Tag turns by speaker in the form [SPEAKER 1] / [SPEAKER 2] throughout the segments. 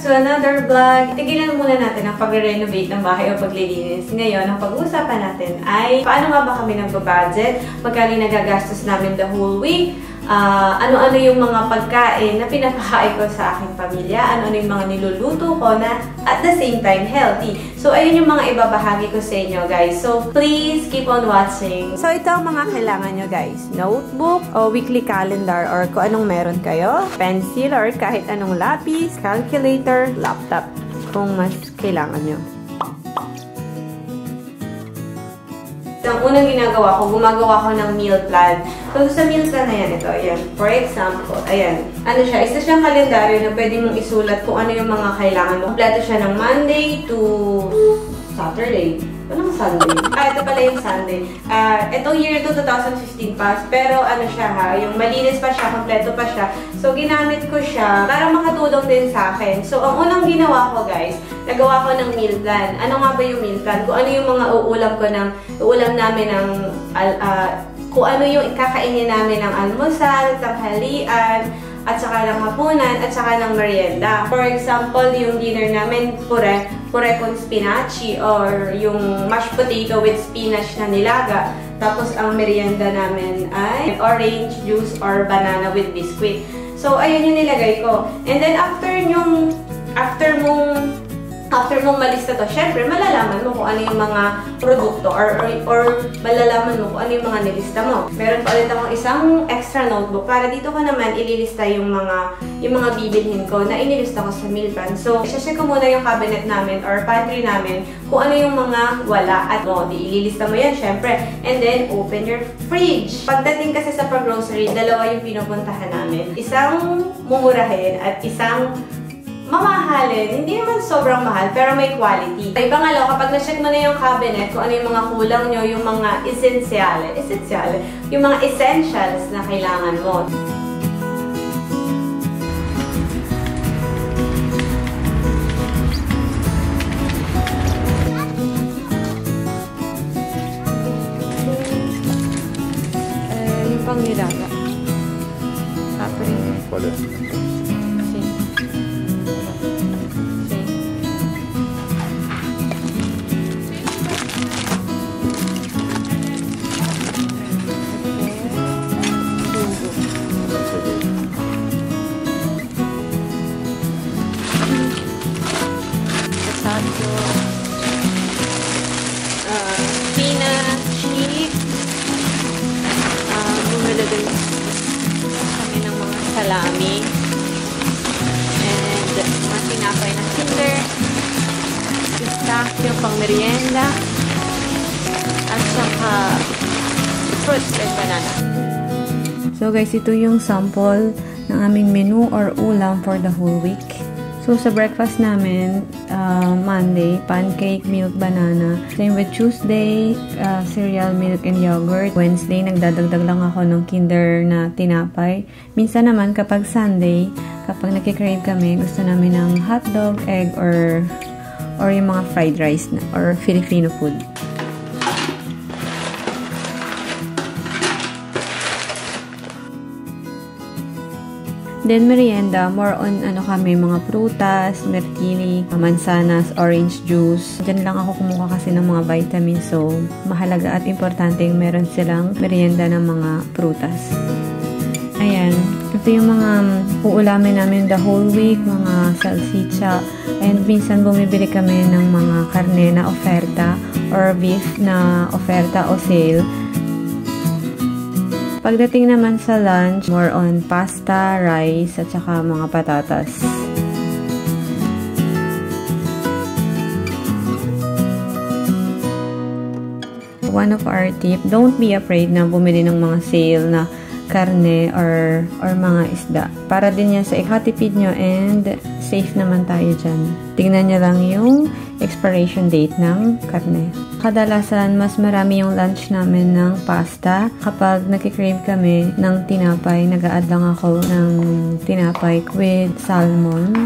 [SPEAKER 1] to another vlog. Tigilan muna natin ang pag-renovate ng bahay o paglilinis. Ngayon, ang pag-uusapan natin ay paano nga ba kami nag-budget, magkano nagagastos namin the whole week, ano-ano yung mga pagkain na pinapakain ko sa aking pamilya, ano-ano yung mga niluluto ko na at the same time healthy. So, ayun yung mga ibabahagi ko sa inyo, guys. So, please keep on watching. So, ito ang mga kailangan nyo, guys. Notebook o weekly calendar or kung anong meron kayo, pencil or kahit anong lapis, calculator, laptop kung mas kailangan nyo. Ang unang ginagawa ko, gumagawa ko ng meal plan. So, sa meal plan na yan, ito, ayan. For example, ayan. Ano siya? Isa siyang kalendaryo na pwede mong isulat kung ano yung mga kailangan mo. Kompleto siya ng Monday to Saturday. Anong Sunday? Ito pala yung Sunday. Itong year to 2015 pass. Pero ano siya ha, yung malinis pa siya, kompleto pa siya. So, ginamit ko siya para makatulong din sa akin. So, ang unang ginawa ko, guys, nagawa ko ng meal plan. Ano nga ba yung meal plan? Kung ano yung mga uulam namin ng, kung ano yung kakainin namin ng almusal, tanghalian, at saka ng hapunan, at saka ng merienda. For example, yung dinner namin, pure kung spinachi, or yung mashed potato with spinach na nilaga. Tapos, ang merienda namin ay orange juice or banana with biscuit. So, ayun yung nilagay ko. And then, after mong malista to, syempre, malalaman mo kung ano yung mga produkto or malalaman mo kung ano yung mga nilista mo. Meron pa ulit akong isang extra notebook para dito ko naman ililista yung mga bibilhin ko na inilista ko sa meal plan. So, i-check ko muna yung cabinet namin or pantry namin kung ano yung mga wala at ililista mo yan, syempre. And then, open your fridge. Pagdating kasi sa pag-grocery, dalawa yung pinupuntahan namin. Isang mumurahin at isang mamahalin. Hindi naman sobrang mahal, pero may quality. Ay, pangalaw, kapag na-check mo na yung cabinet, kung ano yung mga kulang nyo, yung mga yung mga essentials na kailangan mo. Yung pang nilaga. Kapring.
[SPEAKER 2] Wala.
[SPEAKER 1] Kami ng mga salami and mga tinapay ng kinder, pistachio pang merienda, at saka fruits and banana. So guys, ito yung sample ng aming menu or ulam for the whole week. So sa breakfast namin, Monday, pancake, milk, banana. Same with Tuesday, cereal, milk, and yogurt. Wednesday, nagdadagdag lang ako ng kinder na tinapay. Minsan naman, kapag Sunday, kapag nakikrave kami, gusto namin ng hotdog, egg, or yung mga fried rice na, or Filipino food. Then, merienda, more on kami, mga prutas, mertini, mansanas, orange juice. Diyan lang ako kumuha kasi ng mga vitamins. So, mahalaga at importante yung meron silang merienda ng mga prutas. Ayan. Ito yung mga uulamin namin the whole week, mga salsicha. And minsan bumibili kami ng mga karne na oferta or beef na oferta o sale. Pagdating naman sa lunch, more on pasta, rice, at saka mga patatas. One of our tip, don't be afraid na bumili ng mga sale na karne or mga isda. Para din yan sa ikatipid nyo and safe naman tayo dyan. Tingnan nyo lang yung expiration date ng karne. Kadalasan, mas marami yung lunch namin ng pasta. Kapag nakikrave kami ng tinapay, nag-a-add lang ako ng tinapay with salmon.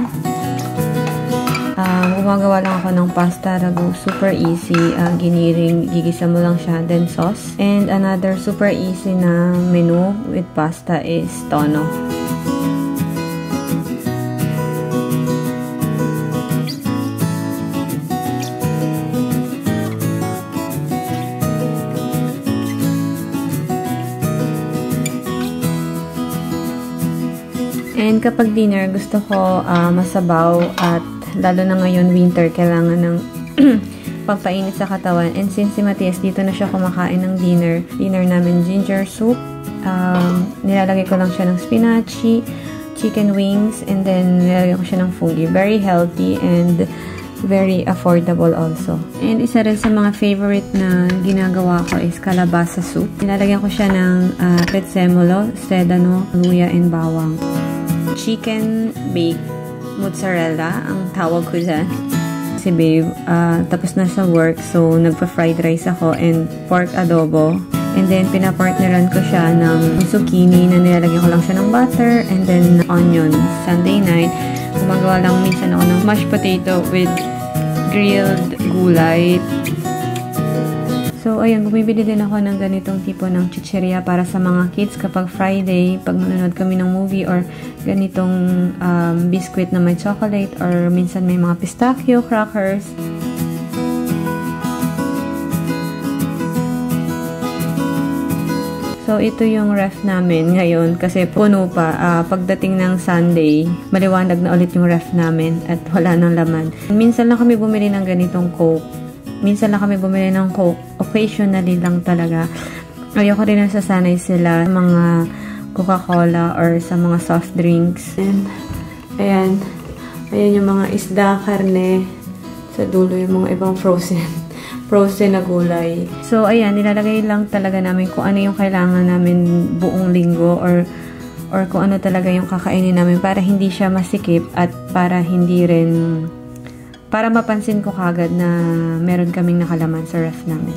[SPEAKER 1] Gumagawa lang ako ng pasta ragu. Super easy. Giniring, gigisa mo lang siya. Then sauce. And another super easy na menu with pasta is tono. And kapag dinner, gusto ko masabaw at lalo na ngayon winter, kailangan ng pampainit sa katawan. And since si Matias, dito na siya kumakain ng dinner. Dinner namin, ginger soup. Nilalagay ko lang siya ng spinachi, chicken wings, and then nilalagay ko siya ng fungi. Very healthy and very affordable also. And isa rin sa mga favorite na ginagawa ko is kalabasa soup. Nilalagyan ko siya ng prezzemolo, sedano, luya, and bawang. Chicken baked mozzarella, ang tawag ko dyan. Si babe, tapos na sa work, so nagpa-fried rice ako and pork adobo. And then, pinapartneran ko siya ng zucchini na nilalagyan ko lang siya ng butter and then onion. Sunday night, gumagawa lang minsan ako ng mashed potato with grilled gulay. So, ayun, bumibili din ako ng ganitong tipo ng chicheria para sa mga kids kapag Friday, pag manonood kami ng movie or ganitong biscuit na may chocolate or minsan may mga pistachio, crackers. So, ito yung ref namin ngayon kasi puno pa. Pagdating ng Sunday, maliwanag na ulit yung ref namin at wala nang laman. Minsan lang kami bumili ng ganitong Coke. Minsan lang kami bumili ng Coke. Occasionally lang talaga. Ayoko rin nasasanay sila sa mga Coca-Cola or sa mga soft drinks. And, ayan. Ayan yung mga isda, karne. Sa dulo yung mga ibang frozen na gulay. So, ayan, nilalagay lang talaga namin kung ano yung kailangan namin buong linggo or kung ano talaga yung kakainin namin para hindi siya masikip at para hindi rin, para mapansin ko kagad na meron kaming nakalaman sa ref namin.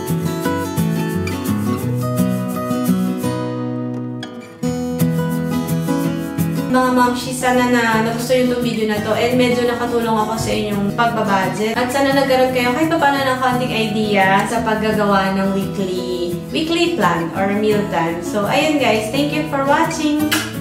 [SPEAKER 1] Mga mamshi, sana na nagustuhan yung video na to and medyo nakatulong ako sa inyong pagbabudget. At sana nagkaroon kayo kahit paano ng konting idea sa paggagawa ng weekly plan or meal plan. So, ayun guys, thank you for watching!